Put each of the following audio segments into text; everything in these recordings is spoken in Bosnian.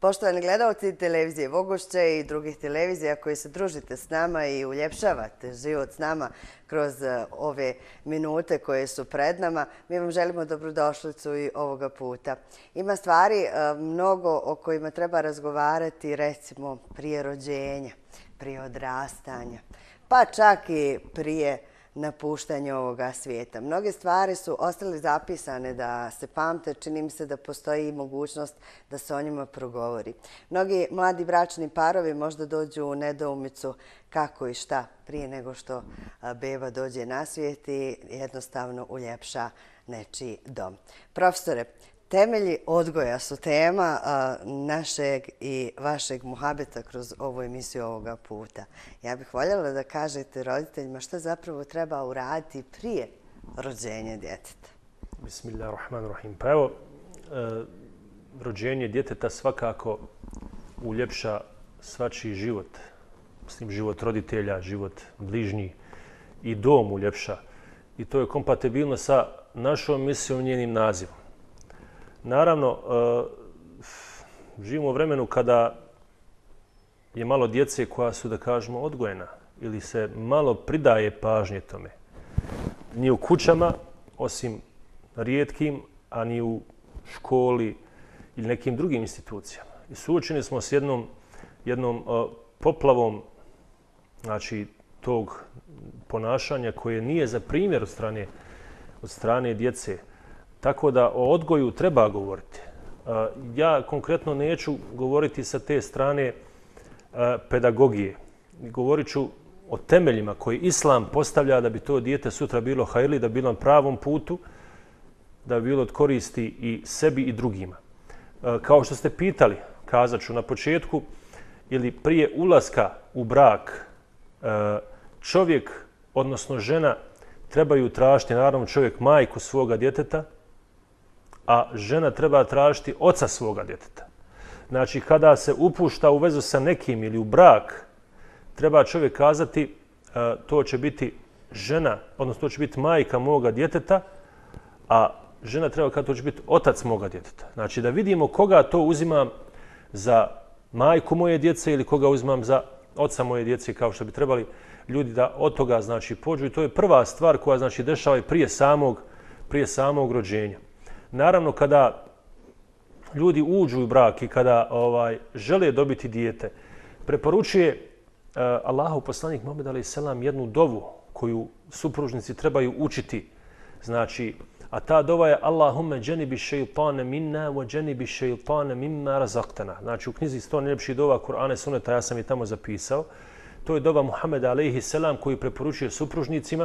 Poštovani gledalci televizije Vogošće i drugih televizija koji se družite s nama i uljepšavate život s nama kroz ove minute koje su pred nama, mi vam želimo dobrodošlicu i ovoga puta. Ima stvari mnogo o kojima treba razgovarati, recimo prije rođenja, prije odrastanja, pa čak i prije napuštanja ovoga svijeta. Mnoge stvari su ostale zapisane da se pamte, čini mi se da postoji i mogućnost da se o njima progovori. Mnogi mladi bračni parovi možda dođu u nedoumicu kako i šta prije nego što beba dođe na svijet i jednostavno uljepša nečiji dom. Profesore, temelji odgoja su tema našeg i vašeg muhabeta kroz ovu emisiju ovoga puta. Ja bih voljela da kažete roditeljima šta zapravo treba uraditi prije rođenja djeteta. Bismillahirrahmanirrahim. Pa evo, rođenje djeteta svakako uljepša svačiji život. Mislim, život roditelja, život bližnji i dom uljepša. I to je kompatibilno sa našom misijom, njenim nazivom. Naravno, živimo u vremenu kada je malo djece koja su, da kažemo, odgojena ili se malo pridaje pažnje tome. Ni u kućama, osim rijetkim, a ni u školi ili nekim drugim institucijama. I suočeni smo s jednom poplavom, znači, tog ponašanja koje nije za primjer od strane djece. Tako da o odgoju treba govoriti. Ja konkretno neću govoriti sa te strane pedagogije. Govorit ću o temeljima koje Islam postavlja da bi to dijete sutra bilo hajrli, da bi bilo na pravom putu, da bi bilo od koristi i sebi i drugima. Kao što ste pitali, kazat ću na početku, ili prije ulaska u brak, čovjek, odnosno žena, trebaju tražiti, naravno čovjek, majku svoga djeteta, a žena treba tražiti oca svoga djeteta. Znači, kada se upušta u vezu sa nekim ili u brak, treba čovjek kazati to će biti žena, odnosno to će biti majka moga djeteta, a žena treba kazati to će biti otac moga djeteta. Znači, da vidimo koga to uzimam za majku moje djece ili koga uzimam za oca moje djece, kao što bi trebali ljudi da od toga, znači, pođu. I to je prva stvar koja, znači, dešava i prije samog rođenja. Naravno, kada ljudi uđu u brak i kada žele dobiti dijete, preporučuje Allahov poslanik Muhammed a.s. jednu dovu koju supružnici trebaju učiti. Znači, a ta dova je Allahumme dženibi šeitane minna wa dženibi šeitane mimma razaqtana. Znači, u knjizi 100 najljepših dova Kur'ana i Suneta, ja sam je tamo zapisao. To je dova Muhammeda a.s. koju preporučuje supružnicima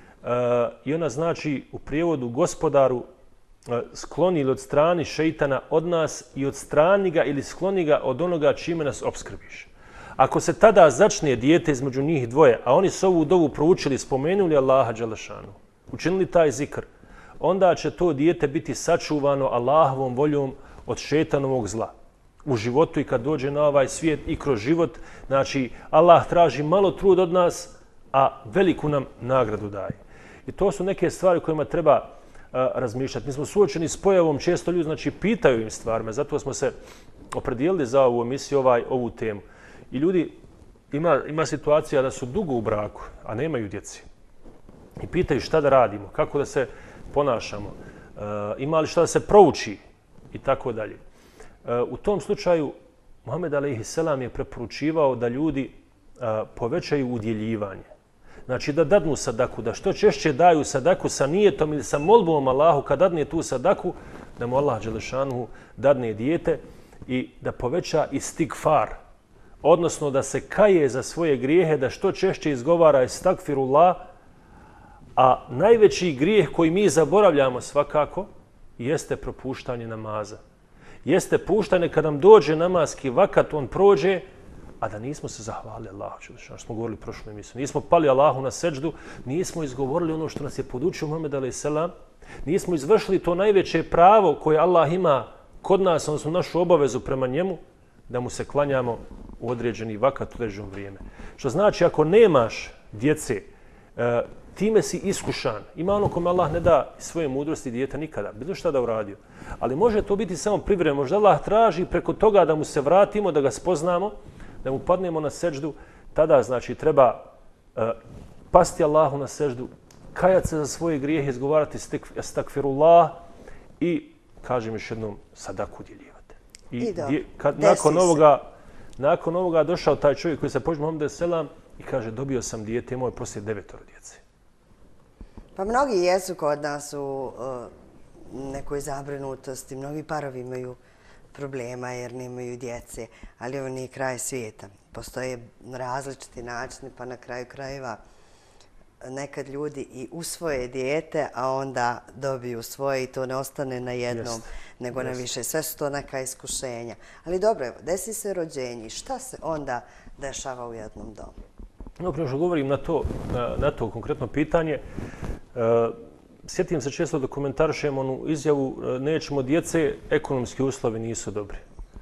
i ona znači u prijevodu gospodaru skloni ili odstrani šeitana od nas i odstrani ga ili skloni ga od onoga čime nas opskrbiš. Ako se tada začne dijete između njih dvoje, a oni su ovu dovu proučili, spomenuli Allaha dželešanu, učinili taj zikr, onda će to dijete biti sačuvano Allahovom voljom od šeitanovog zla. U životu i kad dođe na ovaj svijet i kroz život, znači Allah traži malo trud od nas, a veliku nam nagradu daje. I to su neke stvari kojima treba razmišljati. Mi smo suočeni s pojavom, često ljudi, znači, pitaju im stvarima, zato smo se opredijelili za ovu emisiju, ovu temu. I ljudi, ima situacija da su dugo u braku, a nemaju djeci. I pitaju šta da radimo, kako da se ponašamo, ima li šta da se prouči i tako dalje. U tom slučaju, Muhammed a.s. je preporučivao da ljudi povećaju udjeljivanje. Znači, da dadnu sadaku, da što češće daju sadaku sa nijetom ili sa molbom Allahu kad dadne tu sadaku, da mu Allah dželešanuhu dadne dijete i da poveća istigfar, odnosno da se kaje za svoje grijehe, da što češće izgovara estagfirullah, a najveći grijeh koji mi zaboravljamo svakako jeste propuštanje namaza. Jeste puštanje kad nam dođe namazski vakat, on prođe, a da nismo se zahvalili Allahu dželešanu, što smo govorili prošlu emisiju. Nismo pali Allahu na seđdu, nismo izgovorili ono što nas je podučio Muhammed a.s. Nismo izvršili to najveće pravo koje Allah ima kod nas, odnosno našu obavezu prema njemu, da mu se klanjamo u određeni vakat, u određeno vrijeme. Što znači, ako nemaš djece, time si iskušan. Ima ono kome Allah ne da svoje mudrosti dijete nikada, bilo šta da uradio. Ali može to biti samo privremeno. Možda Allah traži preko toga da mu se vratimo, da ga spoznamo, da mu padnemo na seždu. Tada znači treba pasti Allahu na seždu, kajati se za svoje grijehe, izgovarati stakfirullah i, kažem još jednom, sadaku udjeljivati. Nakon ovoga došao taj čovjek koji se pođe Muhammed selam i kaže dobio sam dijete, imao je poslije 9 djece. Pa mnogi jesu kod nas u nekoj zabrinutosti, mnogi parovi imaju problema jer nemaju djece, ali ovo nije kraj svijeta. Postoje različiti načini, pa na kraju krajeva nekad ljudi i usvoje dijete, a onda dobiju svoje i to ne ostane na jednom, nego na više. Sve su to neka iskušenja. Ali dobro, evo, desi se rođenje. Šta se onda dešava u jednom domu? Prije što govorim na to konkretno pitanje, sjetim se često da komentarišem onu izjavu nećemo djece, ekonomski uslovi nisu dobri.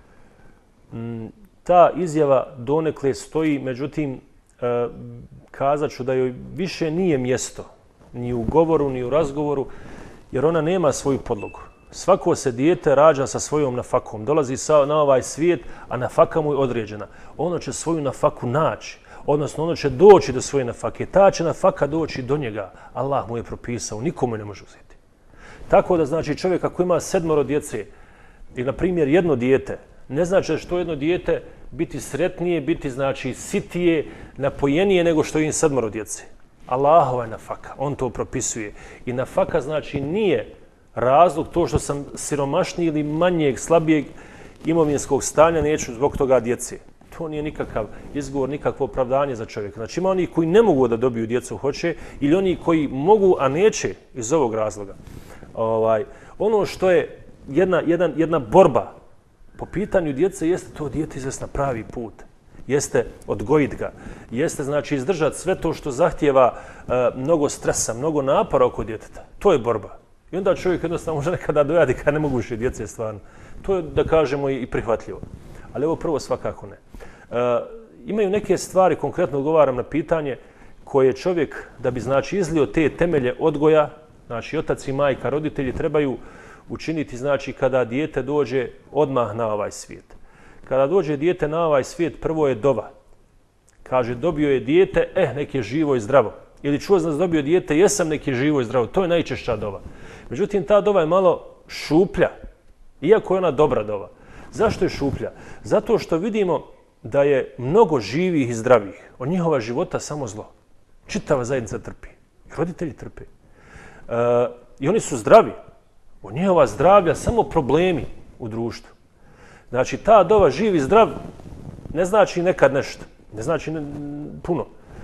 Ta izjava donekle stoji, međutim, kazat ću da joj više nije mjesto ni u govoru, ni u razgovoru, jer ona nema svoju podlogu. Svako se dijete rađa sa svojom nafakom, dolazi na ovaj svijet, a nafaka mu je određena. Ono će svoju nafaku naći, odnosno ono će doći do svoje nafake. Ta će nafaka doći do njega. Allah mu je propisao, nikome ne može uzeti. Tako da znači čovjek ako ima 7 djece ili na primjer jedno dijete, ne znači da što jedno dijete biti sretnije, biti znači sitije, napojenije nego što im 7 djece. Allahova je nafaka, on to propisuje. I nafaka znači nije razlog to što sam siromašniji ili manjeg, slabijeg imovinskog stanja, neću zbog toga djece. To nije nikakav izgovor, nikakvo opravdanje za čovjeka. Znači ima oni koji ne mogu da dobiju djecu hoće ili oni koji mogu, a neće iz ovog razloga. Ono što je jedna borba po pitanju djece jeste to dijete izvesti na pravi put. Jeste odgojiti ga. Jeste znači izdržati sve to što zahtijeva mnogo stresa, mnogo napora oko djeteta. To je borba. I onda čovjek jednostavno može nekada dojadi kad ne mogu više djece stvarno. To je, da kažemo, i prihvatljivo. Ali ovo prvo svakako ne. Imaju neke stvari, konkretno odgovaram na pitanje, koje čovjek, da bi znači izlio te temelje odgoja, znači otac i majka, roditelji trebaju učiniti znači kada dijete dođe odmah na ovaj svijet. Kada dođe dijete na ovaj svijet, prvo je dova. Kaže, dobio je dijete, nek je živo i zdravo. Ili čuo sam da dobio dijete, jesam nek je živo i zdravo. To je najčešća dova. Međutim, ta dova je malo šuplja, iako je ona dobra dova. Zašto je šuplja? Zato što vidimo da je mnogo živih i zdravih. Od njihova života samo zlo. Čitava zajednica trpi. I roditelji trpe. I oni su zdravi. Od njihova zdravlja samo problemi u društvu. Znači, ta dova živ i zdrav ne znači nekad nešto. Ne znači puno.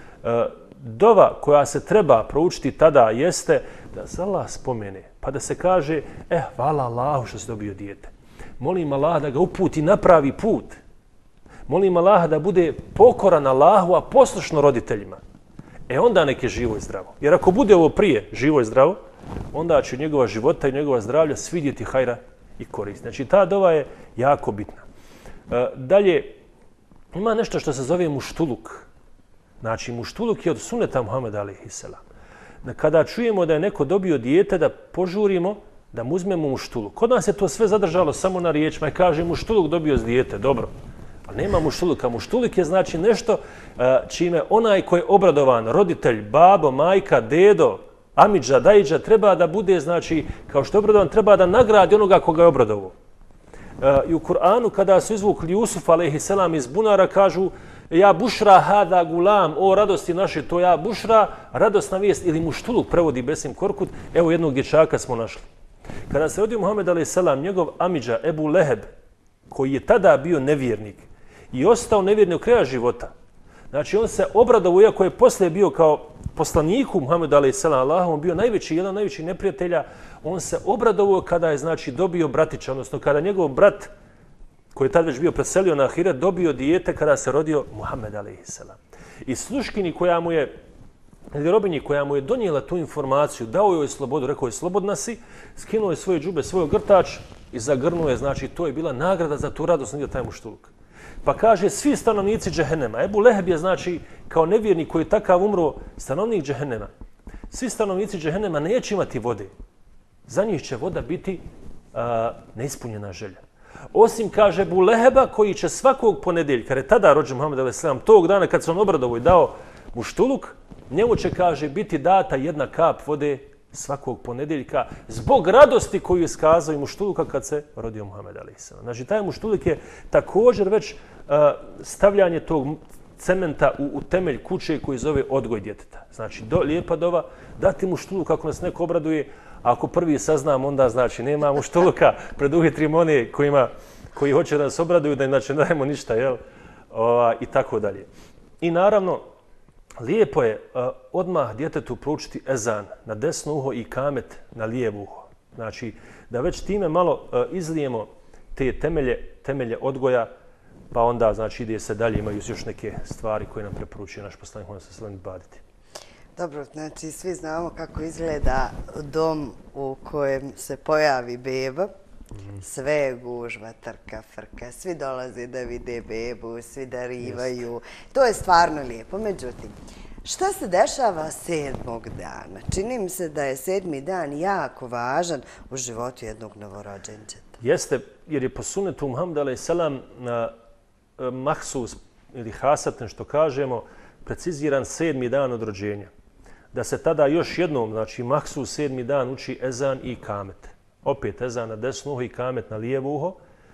Dova koja se treba proučiti tada jeste da se Allah spomene. Pa da se kaže, hvala Allahu što si dobio dijete. Molim Allah da ga uputi na pravi put. Molim Allah da bude pokoran Allahu, a poslušno roditeljima. Onda nek je živo i zdravo. Jer ako bude ovo prije živo i zdravo, onda će njegova života i njegova zdravlja svidjeti hajra i korist. Znači, ta dova je jako bitna. Dalje, ima nešto što se zove muštuluk. Znači, muštuluk je od suneta Muhameda a.s. Kada čujemo da je neko dobio dijete, da požurimo, da mu uzmemo muštuluk. Kod nas je to sve zadržalo samo na riječima i kaže muštuluk dobio dijete, dobro. Ali nema muštuluka. Muštuluk je znači nešto čime onaj koji je obradovan, roditelj, babo, majka, dedo, amidža, dajidža, treba da bude, znači, kao što je obradovan, treba da nagradi onoga koga je obradovao. I u Kur'anu, kada su izvukli Jusuf, a.s. iz bunara, kažu ja bušra hada gulam, o radosti naše, to ja bušra, radosna vijest, ili muštuluk prevodi Besim Korkut, evo jednog dječaka smo našli. Kada se rodio Muhammed a.s. njegov amidža Ebu Leheb, koji je tada bio nevjernik i ostao nevjernik u kraja života, znači on se obradovao, iako je poslije bio kao poslaniku Muhammedu a.s. Allahom, bio jedan od najvećih neprijatelja, on se obradovao kada je znači dobio bratića, odnosno kada njegov brat, koji je tad već bio preselio na ahiret, dobio dijete kada se rodio Muhammed a.s. I sluškini koja mu je, ili robinji koja mu je donijela tu informaciju, dao joj slobodu, rekao je slobodna si, skinuo je svoje džube, svoj grtač i zagrnuo je, znači to je bila nagrada za tu radost, nije taj muštuluk. Pa kaže, svi stanovnici džehennema. Ebu Leheb je, znači, kao nevjernik koji je takav umro, stanovnik džehennema. svi stanovnici džehennema neće imati vode. Za njih će voda biti neispunjena želja. Osim, kaže, Ebu Leheba koji će svakog ponedjeljka, jer je tada rođen Muhammed a.s. tog dana kad se on obradovao i dao muštuluk, njemu će, kaže, biti data jedna kap vode svakog ponedjeljka zbog radosti koju je iskazao i muštuluka kad se rodio Muhammed a.s. Znači, taj muštuluk je također već stavljanje tog cementa u temelj kuće koji zove odgoj djeteta. Znači, lijepa dova, dati muštuluk kako nas neko obraduje. Ako prvi saznam, onda znači nema muštuluka, preduvjetrim one koji hoće da nas obraduju, da im znači ne dajemo ništa, jel? I tako dalje. I naravno, lijepo je odmah djetetu proučiti ezan na desno uho i kamet na lijevo uho. Znači, da već time malo izlijemo te temelje odgoja, pa onda znači ide se dalje, imaju još neke stvari koje nam preporučuje naš poslanik Muhammed sallallahu alejhi ve sellem. Dobro, znači svi znamo kako izgleda dom u kojem se pojavi beba. Sve je gužva, trka, frka, svi dolaze da vide bebu, svi darivaju. To je stvarno lijepo. Međutim, šta se dešava 7. dana? Čini mi se da je 7. dan jako važan u životu jednog novorođenčeta. Jeste, jer je po sunnetu Muhammed a.s. mahsus ili hasaten, što kažemo, preciziran 7. dan od rođenja. Da se tada još jednom, znači mahsus 7. dan uči ezan i kamet. Opet ezan na desno uho i kamet na lijevo uho.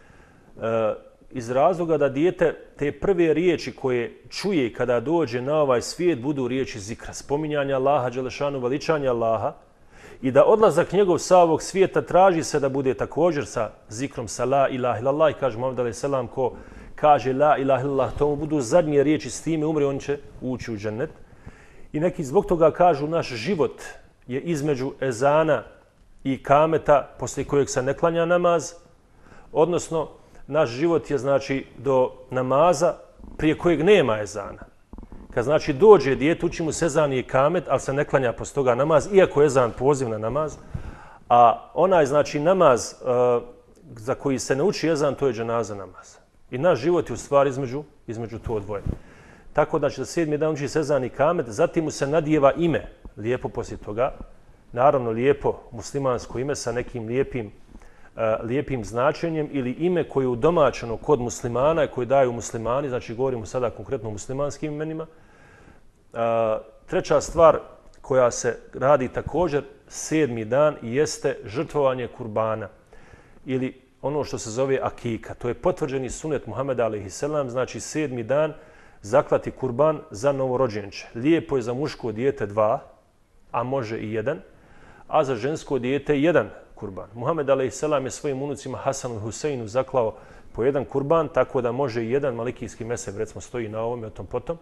Iz razloga da dijete te prve riječi koje čuje kada dođe na ovaj svijet budu riječi zikra, spominjanja Allaha, dželešanu, veličanja Allaha, i da odlazak njegov sa ovog svijeta traži se da bude također sa zikrom, sa la ilaha illallah, i kaže Muhammed a.s. ko kaže la ilaha illallah, to mu budu zadnje riječi, s time umre, on će ući u džennet. I neki zbog toga kažu naš život je između ezana i kameta poslije kojeg se ne klanja namaz, odnosno naš život je znači do namaza prije kojeg nema ezana. Kad znači dođe dijete, uči mu se ezan i kamet, ali se ne klanja poslije toga namaz, iako je ezan poziv na namaz, a onaj znači namaz za koji se ne uči ezan, to je dženaza namaz. I naš život je u stvari između to dvoje. Tako da će 7. dan uči se ezan i kamet, zatim mu se nadijeva ime, lijepo poslije toga, naravno lijepo muslimansko ime sa nekim lijepim značenjem ili ime koje je udomačeno kod muslimana i koje daju muslimani, znači govorimo sada konkretno o muslimanskim imenima. Treća stvar koja se radi također 7. dan jeste žrtvovanje kurbana ili ono što se zove akika. To je potvrđeni sunet Muhameda a.s. Znači 7. dan zaklati kurban za novorođenče. Lijepo je za muško dijete 2, a može i 1, a za žensko dijete 1 kurban. Muhammed a.s. je svojim unucima Hasanu i Huseinu zaklao po 1 kurban, tako da može i 1 malikijski mesec, recimo stoji na ovome, o tom potom.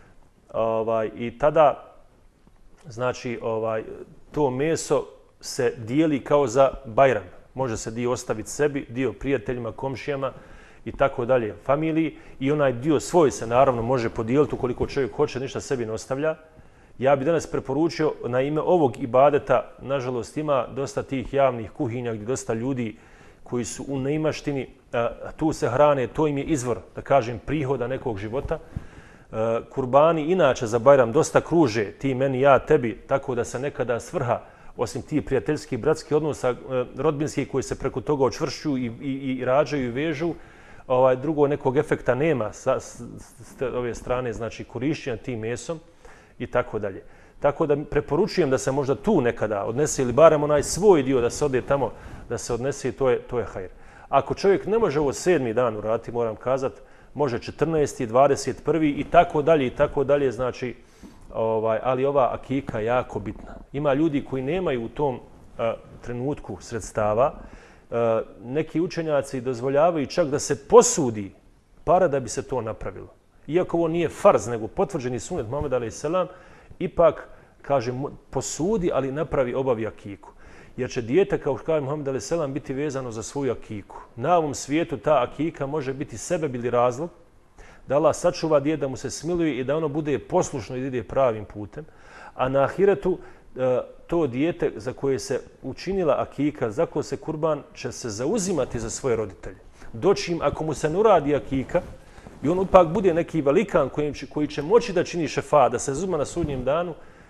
I tada, znači, to meso se dijeli kao za Bajram. Može se dio ostaviti sebi, dio prijateljima, komšijama i tako dalje, familiji. I onaj dio svoj se naravno može podijeliti ukoliko čovjek hoće, ništa sebi ne ostavlja. Ja bih danas preporučio na ime ovog ibadeta, nažalost ima dosta tih javnih kuhinja gdje dosta ljudi koji su u neimaštini, tu se hrane, to im je izvor, da kažem, prihoda nekog života. Kurbani inače za Bajram dosta kruže, ti meni, ja tebi, tako da se nekada svrha, osim tih prijateljskih, bratskih odnosa, rodbinskih koji se preko toga očvršćuju i rađaju i vežu, drugo nekog efekta nema sa ove strane, znači korišćenja tim mesom i tako dalje. Tako da preporučujem da se možda tu nekada odnese ili barem onaj svoj dio da se ode tamo, da se odnese i to je hajr. Ako čovjek ne može ovo 7. dan uraditi, moram kazati, može 14., 21. i tako dalje, znači, ali ova akika je jako bitna. Ima ljudi koji nemaju u tom trenutku sredstava. Neki učenjaci dozvoljavaju čak da se posudi para da bi se to napravilo. Iako ovo nije farz, nego potvrđeni sunet Muhameda a.s. ipak, kaže, posudi, ali napravi, obavi akiku. Jer će dijete, kao kaže Muhammed a.s. biti vezano za svoju akiku. Na ovom svijetu ta akika može biti sebe ili razlog da Allah sačuva dijete, da mu se smiluje i da ono bude poslušno i ide pravim putem. A na ahiretu to dijete za koje se učinila akika, za koje se kurban, će se zauzimati za svoje roditelje. Doći im, ako mu se ne uradi akika, i on ipak bude neki velikan koji će moći da čini šefa, da se zuma na sudnjem danu,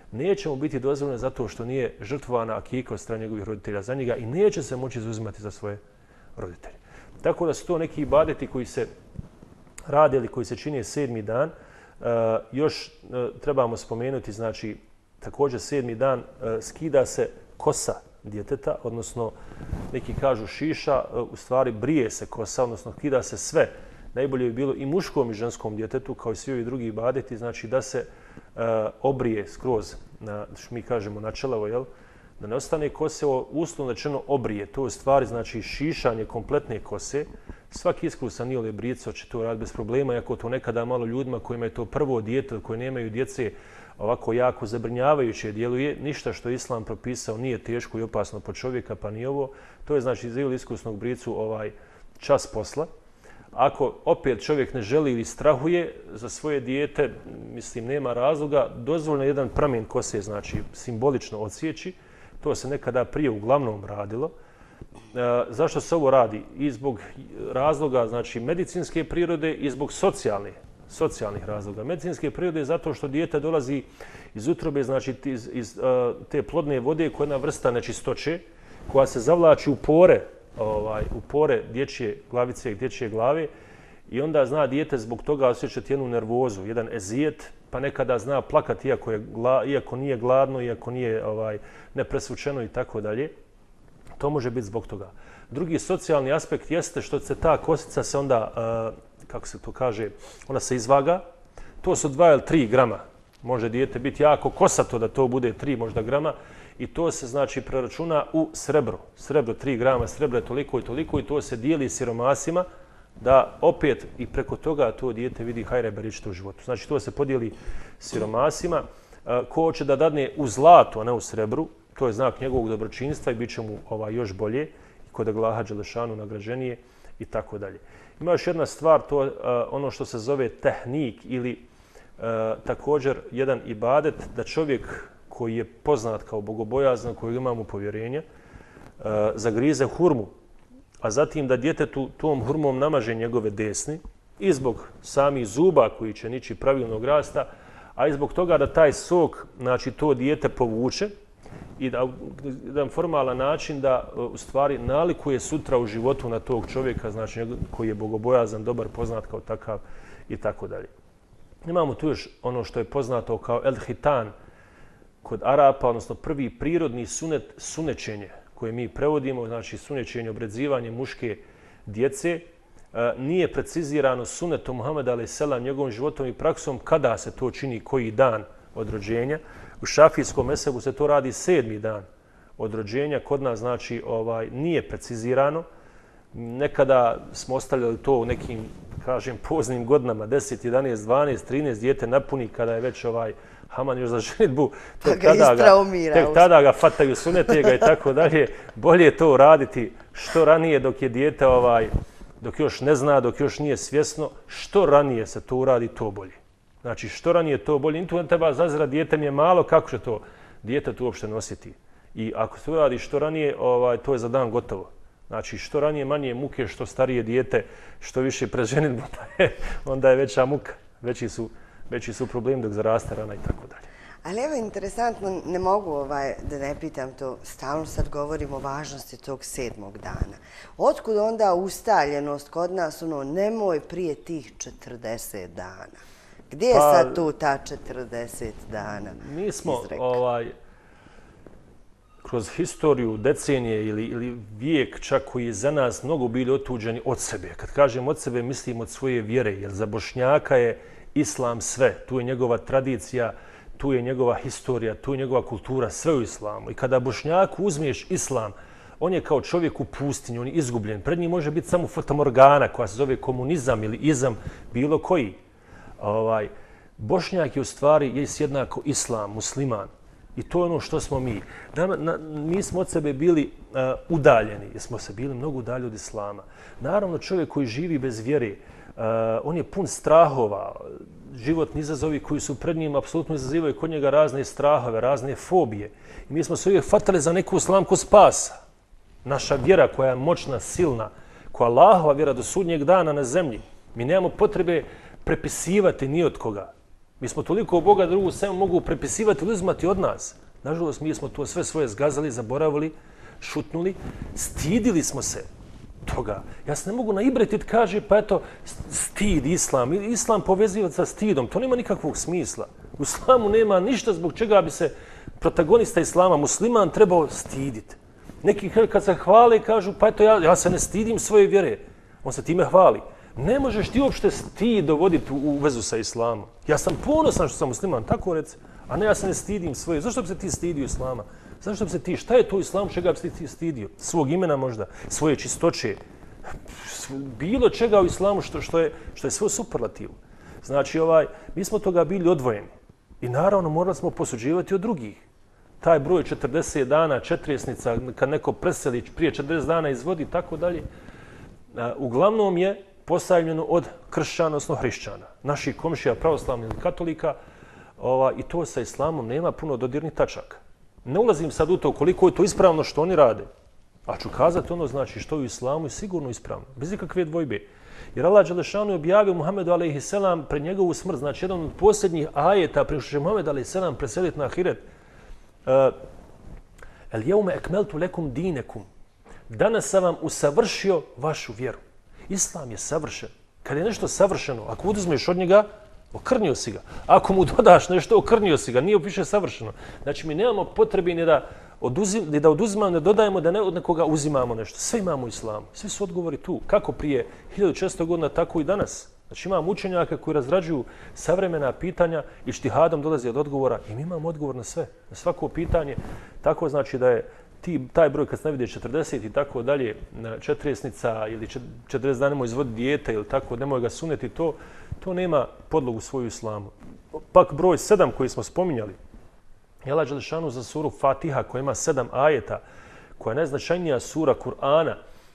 neće mu biti dozvoljeno zato što nije žrtvovana akika od strane njegovih roditelja za njega i neće se moći izuzimati za svoje roditelje. Tako da su to neki ibadeti koji se rade ili koji se čine 7. dan. Još trebamo spomenuti, znači, također 7. dan skida se kosa djeteta, odnosno neki kažu šiša, u stvari brije se kosa, odnosno skida se sve. Najbolje bi bilo i muškom i ženskom djetetu, kao i svi ovi drugi ibadeti, znači da se obrije skroz, mi kažemo na čelavo, jel? Da ne ostane kose, uslovno rečeno obrije. To je u stvari znači šišanje kompletne kose. Svaki iskrusan iole brico će to raditi bez problema, iako to nekada malo ljudima kojima je to prvo dijete, koji nemaju djece, ovako jako zabrinjavajuće djeluje. Ništa što je Islam propisao nije teško i opasno po čovjeka, pa ni ovo. To je znači za iskusnog bricu čas posla. Ako opet čovjek ne želi ili strahuje za svoje dijete, mislim, nema razloga, dozvoljno jedan pramen kose, znači simbolično odsjeći. To se nekada prije uglavnom radilo. Zašto se ovo radi? I zbog razloga, znači, medicinske prirode i zbog socijalnih razloga. Medicinske prirode je zato što dijete dolazi iz utrobe, znači iz te plodne vode koja je jedna vrsta nečistoće koja se zavlači u pore dječje glavice, dječje glave i onda zna dijete zbog toga osjećati jednu nervozu, jedan ezijet, pa nekada zna plakati iako nije gladno, iako nije nepresvučeno i tako dalje. To može biti zbog toga. Drugi socijalni aspekt jeste što se ta kosica se onda, kako se to kaže, ona se izvaga. To su 2 ili 3 grama. Može dijete biti jako kosato da to bude 3 možda grama i to se znači preračuna u srebro. Srebro 3 grama, srebro je toliko i toliko i to se dijeli siromasima da opet i preko toga to dijete vidi hajre beričite u životu. Znači to se podijeli siromasima. Ko hoće da dadne u zlatu, a ne u srebru, to je znak njegovog dobročinstva i bit će mu još bolje i kod Allaha dželešanu nagrađenije i tako dalje. Ima još jedna stvar, to je ono što se zove tehnik ili također jedan ibadet da čovjek koji je poznat kao bogobojazan, kojeg imamo povjerenja, zagrize hurmu, a zatim da djetetu tom hurmom namaže njegove desni i zbog samih zuba koji će nići pravilnog rasta, a i zbog toga da taj sok, znači to dijete povuče i da jedan formalan način da u stvari nalikuje sutra u životu na tog čovjeka, znači koji je bogobojazan, dobar, poznat kao takav i tako dalje. Imamo tu još ono što je poznato kao el-hitan kod Arapa, odnosno prvi prirodni sunet, sunećenje koje mi prevodimo, znači sunećenje, obrezivanje muške djece, nije precizirano sunetom Muhameda a.s. njegovim životom i praksom kada se to čini, koji dan od rođenja. U šafijskom mezhebu se to radi 7. dan od rođenja, kod nas znači nije precizirano. Nekada smo ostavljali to u nekim, kažem, poznim godinama, 10, 11, 12, 13, dijete napuni kada je već haman još za ženitbu, tek tada ga fataju, sunete ga i tako dalje. Bolje je to raditi što ranije dok je dijete, dok još ne zna, dok još nije svjesno, što ranije se to uradi, to bolje. Znači, što ranije to bolje. Tu ne treba zazirati, dijete mi je malo, kako će to dijete tu uopšte nositi. I ako se uradi što ranije, to je za dan gotovo. Znači, što ranije manje muke, što starije dijete, što više pred ženitbu, onda je veća muka. Veći su problemi dok zaraste rana i tako dalje. Ali evo, interesantno, ne mogu da ne pitam to, stalno sad govorimo o važnosti tog 7. dana. Otkud onda ustaljenost kod nas, nemoj prije tih 40 dana? Gdje je sad tu ta 40 dana? Mi smo kroz historiju, decenije ili vijek čak koji je za nas mnogo bili otuđeni od sebe. Kad kažem od sebe, mislim od svoje vjere, jer za Bošnjaka je Islam sve. Tu je njegova tradicija, tu je njegova historija, tu je njegova kultura, sve u Islamu. I kada Bošnjaku uzmiješ Islam, on je kao čovjek u pustinji, on je izgubljen. Pred njim može biti samo fatamorgana koja se zove komunizam ili izam, bilo koji. Bošnjak je u stvari jednako Islam, musliman. I to je ono što smo mi. Mi smo od sebe bili udaljeni, jer smo se bili mnogo udalji od Islama. Naravno, čovjek koji živi bez vjere, on je pun strahova. Životni izazovi koji su pred njim apsolutno izazivaju kod njega razne strahove, razne fobije. I mi smo se uvijek fatali za neku slamku spasa. Naša vjera koja je moćna, silna, koja je Allahova vjera do sudnjeg dana na zemlji. Mi nemamo potrebe prepisivati ni od koga. Mi smo toliko Boga drugu samo mogu prepisivati ili uzimati od nas. Nažalost, mi smo to sve svoje zgazali, zaboravili, šutnuli, stidili smo se toga. Ja se ne mogu naibretiti, kaže, pa eto, stid, islam. Islam povezivati sa stidom, to nema nikakvog smisla. U islamu nema ništa zbog čega bi se protagonista islama, musliman, trebao stiditi. Neki kad se hvale kažu, pa eto, ja se ne stidim svoje vjere. On se time hvali. Ne možeš ti uopšte stid dovoditi u vezu sa islamom. Ja sam ponosan što sam musliman, tako reci. A ne, ja se ne stidim svoje. Zašto bi se ti stidio islama? Zašto bi se ti, šta je to islam, čega bi se ti stidio? Svog imena možda, svoje čistoće, bilo čega u islamu što je sve superlativno. Znači, mi smo toga bili odvojeni. I naravno morali smo posuđivati od drugih. Taj broj 40 dana, četresnica, kad neko preseli prije 40 dana izvodi, tako dalje, uglavnom je postavljeno od kršćana, odnosno hrišćana, naših komšija, pravoslavnih ili katolika, i to sa islamom nema puno dodirnih tačaka. Ne ulazim sad u to koliko je to ispravno što oni rade, a ću kazati ono znači što je u islamu je sigurno ispravno, bez ikakve dvojbe. Jer Allah dželešanu je objavio Muhammedu a.s. pred njegovu smrt, znači jedan od posljednjih ajeta prije što će Muhammed a.s. preseliti na ahiret. El jeume ekmeltu lekum dinekum. Danas sam vam usavršio vašu vjeru. Islam je savršen. Kad je nešto savršeno, ako uzmeš od njega, okrnio si ga. Ako mu dodaš nešto, okrnio si ga. Nije više savršeno. Znači, mi nemamo potrebe ni da oduzimamo, ne dodajemo, da ne od nekoga uzimamo nešto. Sve imamo u islamu. Svi su odgovori tu. Kako prije 1600 godina, tako i danas. Znači, imamo učenjaka koji razrađuju savremena pitanja i štihadom dolazi od odgovora i mi imamo odgovor na sve. Na svako pitanje. Tako znači da je taj broj kad se ne vidi 40 i tako dalje, četresnica ili 40 dana nemoj izvoditi dijete ili tako, nemoj ga suneti, to nema podlogu svoju islamu. Pak broj 7 koji smo spominjali, Allah dželešanu za suru Fatiha koja ima 7 ajeta, koja je najznačajnija sura Kur'ana,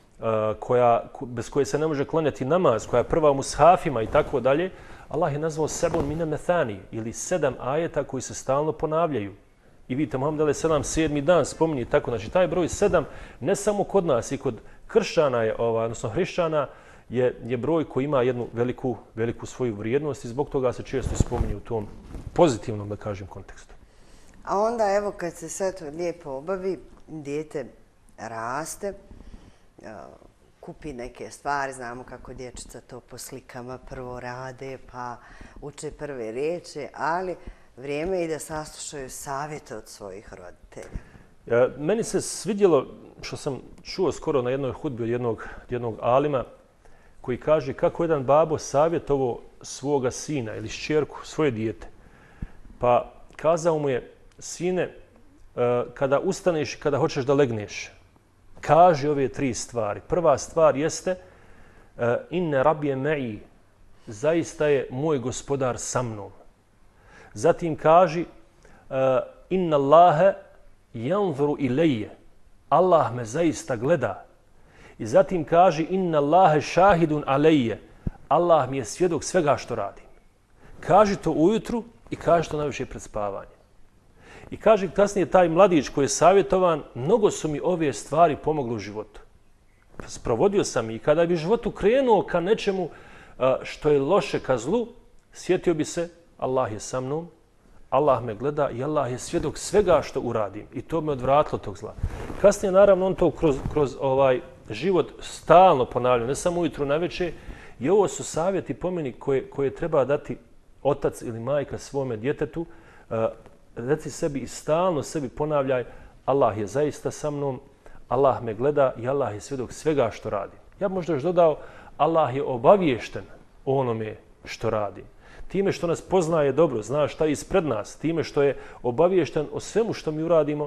bez koje se ne može klanjati namaz, koja je prva u mushafima i tako dalje, Allah je nazvao sebun mine methani ili 7 ajeta koji se stalno ponavljaju. I vidite, Muhammed a.s. 7. dan spominje tako. Znači, taj broj 7 ne samo kod nas i kod kršćana, odnosno hrišćana, je broj koji ima jednu veliku svoju vrijednost i zbog toga se često spominje u tom pozitivnom, da kažem, kontekstu. A onda, evo, kad se sve to lijepo obavi, dijete raste, kupi neke stvari, znamo kako dječica to po slikama prvo rade, pa uče prve riječi, ali vrijeme je i da saslušaju savjete od svojih roditelja. Meni se svidjelo što sam čuo skoro na jednoj hudbi od jednog alima koji kaže kako jedan babo savjetovo svoga sina ili šćerku, svoje dijete. Pa kazao mu je, sine, kada ustaneš i kada hoćeš da legneš, kaži ove 3 stvari. Prva stvar jeste inne rabije me'i, zaista je moj gospodar sa mnom. Zatim kaži inna Allahe yanzuru ilayya, Allah me zaista gleda. I zatim kaži inna Allahe shahidun alayya, Allah mi je svjedok svega što radim. Kaži to ujutru i kaži to najviše pred spavanje. I kaže kasnije taj mladić koji je savjetovan, mnogo su mi ove stvari pomogle u životu. Sprovodio sam i kada bi životu krenuo ka nečemu što je loše, ka zlu, sjetio bi se Allah je sa mnom, Allah me gleda i Allah je svjedok svega što uradim. I to me odvratilo tog zla. Kasnije, naravno, on to kroz život stalno ponavlja, ne samo ujutru navečer. I ovo su savjeti po meni koje treba dati otac ili majka svome djetetu. Reci sebi i stalno sebi ponavljaj, Allah je zaista sa mnom, Allah me gleda i Allah je svjedok svega što radim. Ja bih možda još dodao, Allah je obaviješten o onome što radim. Time što nas poznaje dobro, zna šta je ispred nas, time što je obaviješten o svemu što mi uradimo,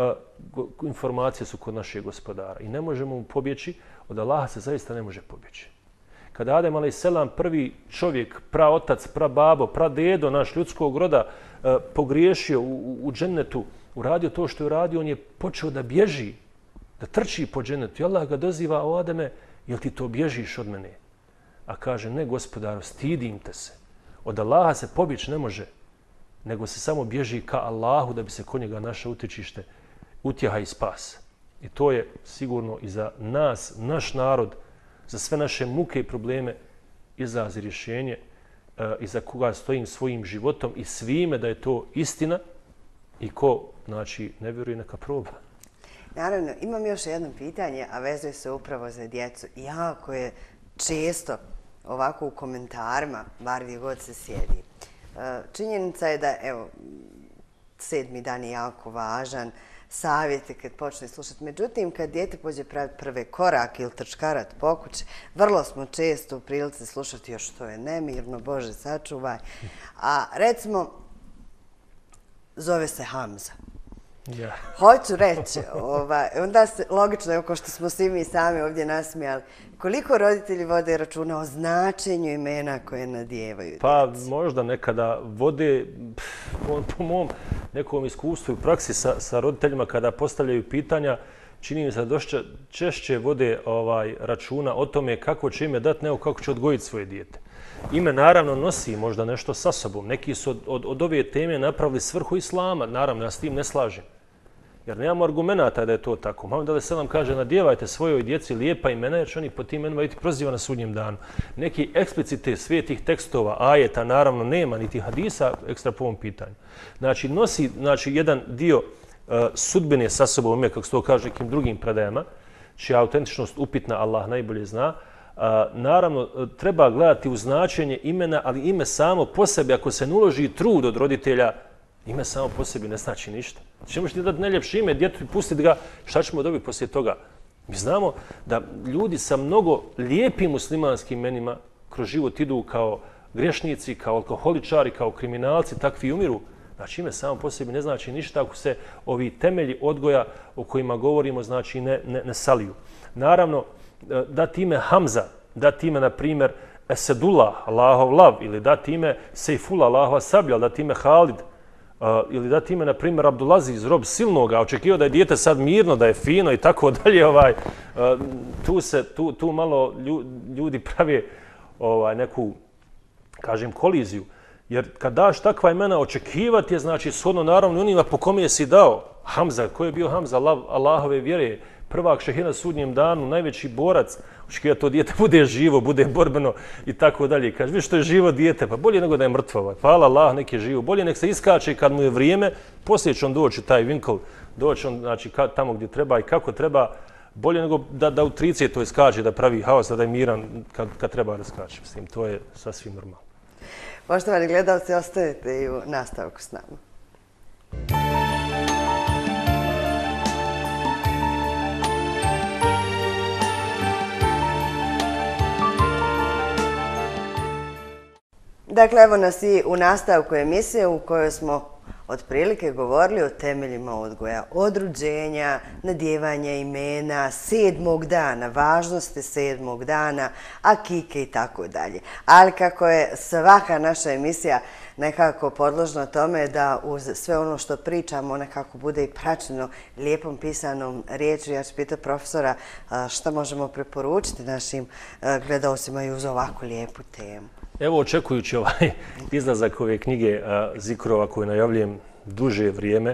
informacije su kod našeg gospodara. I ne možemo mu pobjeći, od Allaha se zaista ne može pobjeći. Kada Adem a.s. prvi čovjek, praotac, prababo, pradedo naš ljudskog roda, pogriješio u džennetu, uradio to što je uradio, on je počeo da bježi, da trči po džennetu. I Allah ga doziva, o Ademe, jel ti to bježiš od mene? A kaže, ne gospodaru, stidim te se. Od Allaha se pobjeći ne može, nego se samo bježi ka Allahu da bi se kod njega naša utečište, utjeha i spas. I to je sigurno i za nas, naš narod, za sve naše muke i probleme izlaz i rješenje iza koga stojim svojim životom i svime da je to istina i ko, znači, ne vjeruje neka proba. Naravno, imam još jedno pitanje, a vezuje se upravo za djecu. Jako je često ovako u komentarima, bar gdje god se sjedi. Činjenica je da, evo, 7. dan je jako važan, savjeti kad počne slušati. Međutim, kad dijete pođe praviti prve korake ili trčkarat po kući, vrlo smo često u prilici slušati još to je nemirno, Bože sačuvaj. A recimo, zove se Hamza. Ja. Hoću reći, onda se, logično je, kao što smo svi mi sami ovdje nasmijali, koliko roditelji vode računa o značenju imena koje nadijevaju djeci? Pa možda nekada vode, po mom nekom iskustvu i praksi sa roditeljima kada postavljaju pitanja, čini mi se da češće vode računa o tome kako će ime dati, nego kako će odgojiti svoje dijete. Ime naravno nosi možda nešto sa sobom. Neki su od ove teme napravili svrhu islama. Naravno, ja s tim ne slažem. Jer nemamo argumenata da je to tako. Muhammed a.s. kaže nadijevajte svojoj djeci lijepa imena jer će oni po tim imenima biti prozivani na sudnjem danu. Neki eksplicite svetih tekstova, ajeta, naravno nema, niti hadisa ekstra po ovom pitanju. Znači, nosi jedan dio sudbine sa sobom, kako se to kaže nekim drugim predajama, čija autentičnost upitna, Allah najbolje zna. Naravno, treba gledati u značenje imena, ali ime samo po sebi, ako se ne uloži trud od roditelja, ime samo po sebi ne znači ništa. Čemu ćete dati najljepše ime, djetu i pustiti ga, šta ćemo dobiti poslije toga? Mi znamo da ljudi sa mnogo lijepim muslimanskim imenima kroz život idu kao grešnici, kao alkoholičari, kao kriminalci, takvi umiru. Znači, ime samo po sebi ne znači ništa ako se ovi temelji odgoja o kojima govorimo, znači, ne saliju. Naravno, dati ime Hamza, dati ime, na primjer, Esedullah, Allahov lav, ili dati ime Sejfullah, Allahova sablja, dati ime Halid, ili dati ime, na primjer, Abdulaziz, rob silnoga, očekivao da je dijete sad mirno, da je fino i tako dalje. Tu malo ljudi prave neku, kažem, koliziju. Jer kad daš takva imena, očekivati je, znači, shodno naravno onima po kome je si dao. Hamza, ko je bio Hamza, Allahove vjere, prvak šehida na sudnjem danu, najveći borac, očekivati to dijete bude živo, bude borbeno i tako dalje. Kaže, viš što je živo dijete, pa bolje nego da je mrtvo. Hvala Allah, nek je živo. Bolje nek se iskače kad mu je vrijeme, poslije će on doći taj vinkl, doći on, znači, tamo gdje treba i kako treba, bolje nego da u 30 iskače, da pravi haos, da je miran kad treba da skače. S tim, to je sasvim normalno. Poštovani gledalci, ostanite i u nastavku s nama. Dakle, evo nas i u nastavku emisije u kojoj smo otprilike govorili o temeljima odgoja, od rođenja, nadijevanja imena, 7. dana, važnosti 7. dana, akike i tako dalje. Ali kako je svaka naša emisija nekako podložna tome da uz sve ono što pričamo nekako bude i praćeno lijepom pisanom riječju, ja ću pitati profesora šta možemo preporučiti našim gledalcima i uz ovako lijepu temu. Evo, očekujući izlazak ove knjige zikrova koju najavljujem duže vrijeme,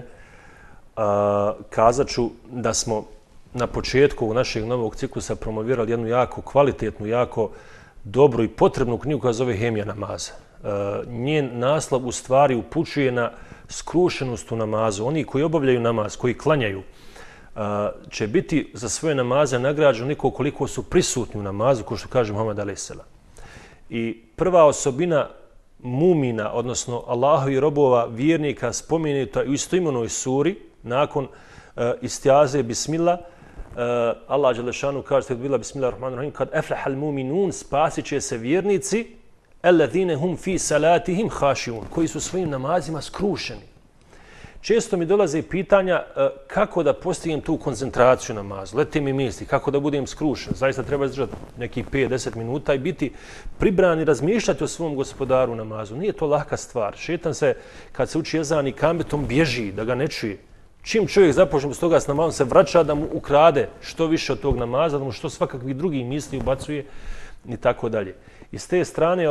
kazat ću da smo na početku našeg novog ciklusa promovirali jednu jako kvalitetnu, jako dobru i potrebnu knjigu koja zove Hemija namaza. Njen naslov u stvari upućuje na skrušenost u namazu. Oni koji obavljaju namaz, koji klanjaju, će biti za svoje namaze nagrađeni onoliko koliko su prisutni u namazu, kao što kaže Muhammed a.s. I prva osobina mumina, odnosno Allahovi robova vjernika spomenuta u istoimenoj suri, nakon istiaze Bismillah, Allah dželešanu kaže da bila Bismillahirrahmanirrahim, kad eflahal muminun, spasit će se vjernici, alladhine hum fi salatihim khashiun, koji su svojim namazima skrušeni. Često mi dolaze pitanja kako da postignem tu koncentraciju namazu. Lete mi misli kako da budem skrušen. Zaista treba izdržati nekih 5-10 minuta i biti pribran i razmišljati o svom gospodaru namazu. Nije to laka stvar. Šetan se, kad se uči ezan i kametom, bježi da ga ne čuje. Čim čovjek započne s toga s namazom, se vraća da mu ukrade što više od tog namaza, da mu što svakakvih drugih misli ubacuje i tako dalje. I s te strane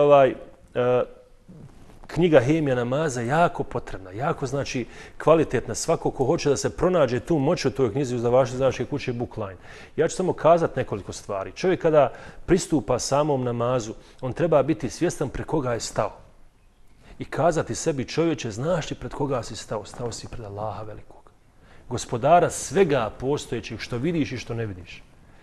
knjiga Hemija namaza jako potrebna, jako znači kvalitetna. Svako ko hoće da se pronađe tu moć u toj knjizi uz vaše kuće Bookline. Ja ću samo kazati nekoliko stvari. Čovjek kada pristupa samom namazu, on treba biti svjestan pre koga je stao. i kazati sebi čovječe, znaš li pred koga si stao? Stao si pred Allaha velikog. Gospodara svega postojećeg što vidiš i što ne vidiš.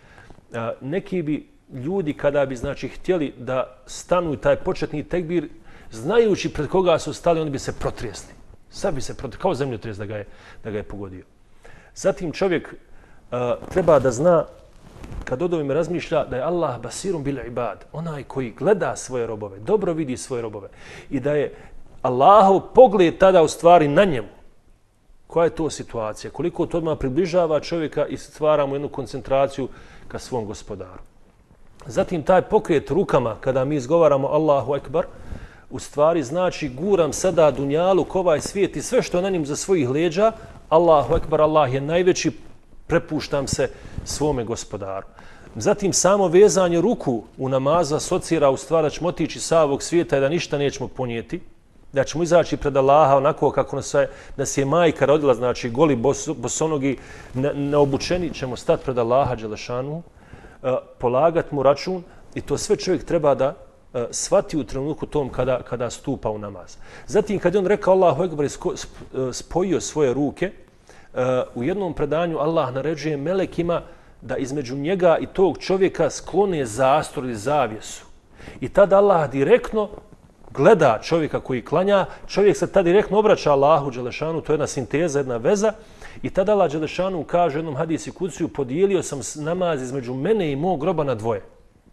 Neki bi ljudi kada bi znači htjeli da stanu taj početni tekbir, znajući pred koga su stali, oni bi se protrijesli. Sad bi se protrijesli, kao zemljotres da ga je pogodio. Zatim čovjek treba da zna, kad od ovime razmišlja, da je Allah basirun bil ibad, onaj koji gleda svoje robove, dobro vidi svoje robove i da je Allahov pogled tada u stvari na njemu. Koja je to situacija? Koliko to odmah približava čovjeka i stvara mu jednu koncentraciju ka svom gospodaru. Zatim taj pokret rukama kada mi izgovaramo Allahu Ekbar, u stvari znači guram sada dunjaluk, ovaj svijet i sve što je na njim za svojih leđa, Allahu Ekbar, Allah je najveći, prepuštam se svome gospodaru. Zatim samo vezanje ruku u namazu asocira u stvari da ćemo otići sa ovog svijeta i da ništa nećemo ponijeti, da ćemo izaći pred Allaha onako kako nas je majka rodila, znači goli bosonogi, neobučeni ćemo stati pred Allaha Đelešanu, polagat mu račun i to sve čovjek treba da shvati u trenutku tom kada stupa u namaz. Zatim kad je on rekao Allahu Ekber i spojio svoje ruke, u jednom predanju Allah naređuje melekima da između njega i tog čovjeka sklone zastor ili zavjesu. I tada Allah direktno gleda čovjeka koji klanja, čovjek se tada direktno obraća Allahu Đelešanu, to je jedna sinteza, jedna veza, i tada Allah Đelešanu kaže u jednom hadisi kuciju, podijelio sam namaz između mene i mog groba na dvoje.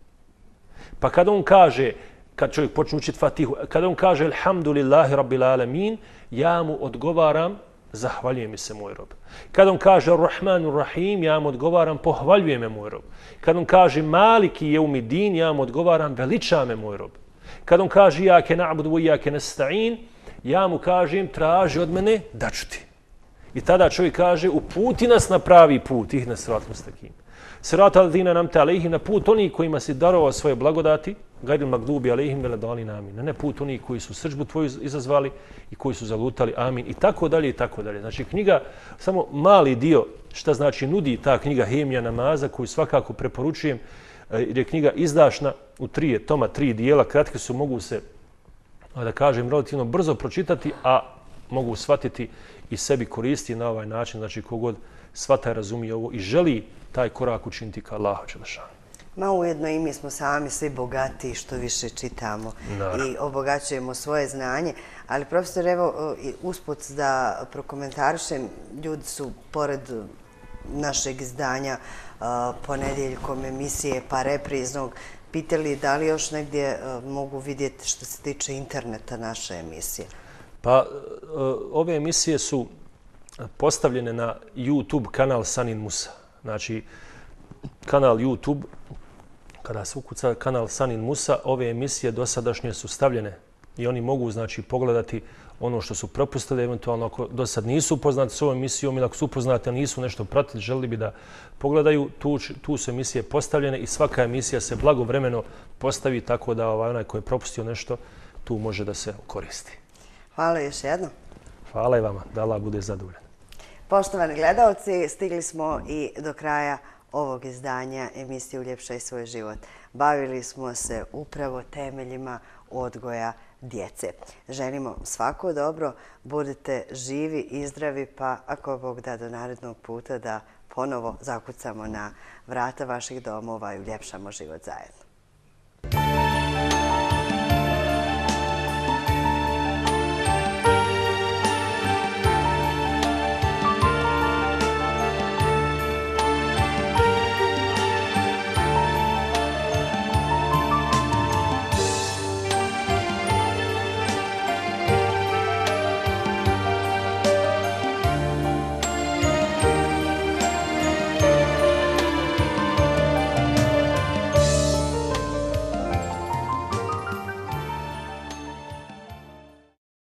Pa kada on kaže, kad čovjek počne učiti Fatihu, kada on kaže Alhamdulillahi Rabbil Alamin, ja mu odgovaram, zahvaljuje mi se moj rob. Kada on kaže Ar-Rahmanu Rahim, ja mu odgovaram, pohvaljuje me moj rob. Kada on kaže Maliki Jeumidin, ja mu odgovaram, veliča me moj rob. Kad on kaže Iyake na'budu wa Iyake nasta'in, ja mu kažem traži od mene da ću ti. I tada čovjek kaže uputi nas na pravi put, ihna sirat mustaqim. Sirat alladhina an'amta alejhim, na put onih kojima si darovao svoje blagodati, gairil magdubi alejhim veledalin amin. Na ne put onih koji su srdžbu tvoju izazvali i koji su zalutali, amin. I tako dalje i tako dalje. Znači knjiga, samo mali dio šta znači nudi ta knjiga Hemija namaza koju svakako preporučujem, jer je knjiga izdašna u 3 toma, 3 dijela, kratke su, mogu se, da kažem, relativno brzo pročitati, a mogu shvatiti i sebi koristiti na ovaj način, znači kogod shvata i razumije ovo i želi taj korak učiniti ka Allahu Đelešanu. Ma ujedno i mi smo sami svi bogati što više čitamo i obogaćujemo svoje znanje. Ali profesor, evo, usput da prokomentarišem, ljudi su pored našeg izdanja ponedjeljkom emisije pa repriznog pitali da li još negdje mogu vidjeti što se tiče interneta naše emisije. Pa ove emisije su postavljene na YouTube kanal Sanin Musa. Znači, kanal YouTube, kada se ukuca kanal Sanin Musa, ove emisije dosadašnje su stavljene i oni mogu, znači, pogledati ono što su propustili, eventualno ako do sad nisu upoznati s ovom emisijom ili ako su upoznati, a nisu nešto pratiti, želili bi da pogledaju, tu su emisije postavljene i svaka emisija se blagovremeno postavi tako da onaj koji je propustio nešto, tu može da se koristi. Hvala još jednom. Hvala i vama, da Allah bude zadovoljan. Poštovani gledalci, stigli smo i do kraja ovog izdanja emisije Uljepšaj svoj život. Bavili smo se upravo temeljima odgoja djece. Želimo svako dobro, budite živi i zdravi, pa ako Bog da do narednog puta da ponovo zakucamo na vrata vaših domova i uljepšamo život zajedno.